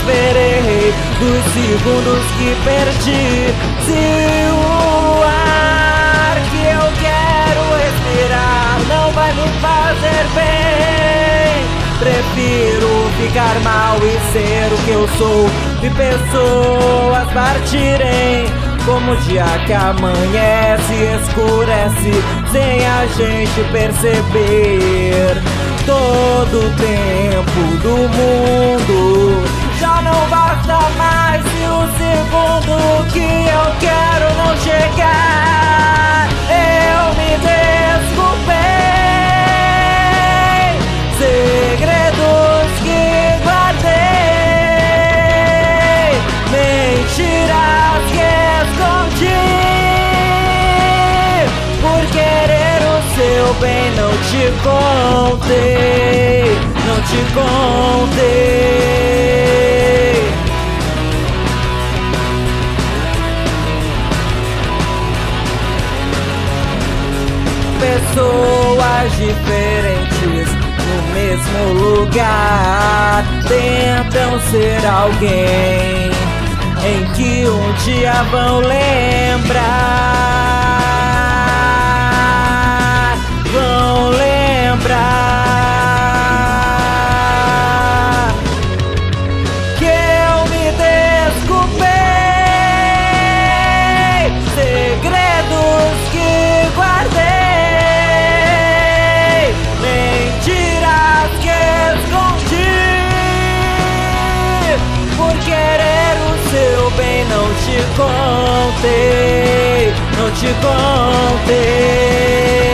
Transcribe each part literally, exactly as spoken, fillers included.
esperei dos segundos que perdi. Se o ar que eu quero respirar não vai me fazer bem, prefiro ficar mal e ser o que eu sou, e pessoas partirem como o dia que amanhece e escurece sem a gente perceber. Todo o tempo do mundo já não basta mais, e o segundo que eu quero não chegar. Eu me desculpei, segredos que guardei, mentiras que escondi. Por querer o seu bem não te contei, não te contei. Pessoas diferentes no mesmo lugar tentam ser alguém em que um dia vão lembrar, vão lembrar que eu me desculpei, segredos que guardei, mentiras que escondi. Por querer o seu bem não te contei, não te contei.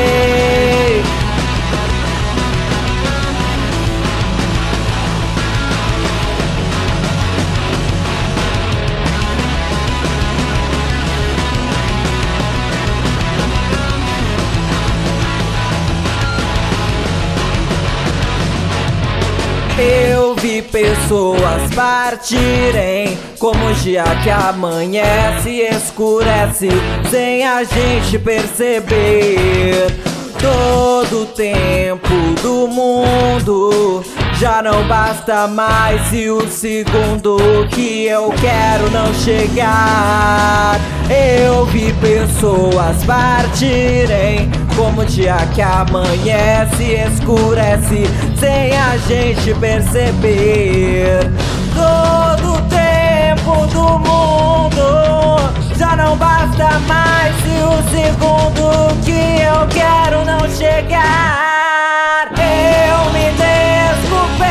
Eu vi pessoas partirem como o dia que amanhece e escurece sem a gente perceber. Todo o tempo do mundo já não basta mais, e o segundo que eu quero não chegar. Eu vi pessoas partirem como o dia que amanhece e escurece sem a gente perceber. Todo o tempo do mundo já não basta mais, e o segundo que eu quero não chegar. Eu me desculpei,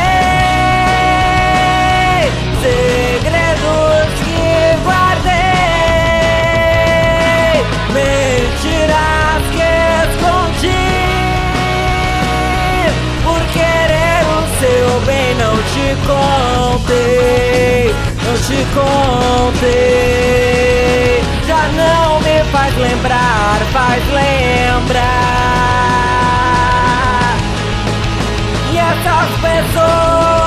segredos que guardei, mentiras que escondi. Por querer o seu bem não te contei, não te contei. Já não me faz lembrar, faz lembrar. E essas pessoas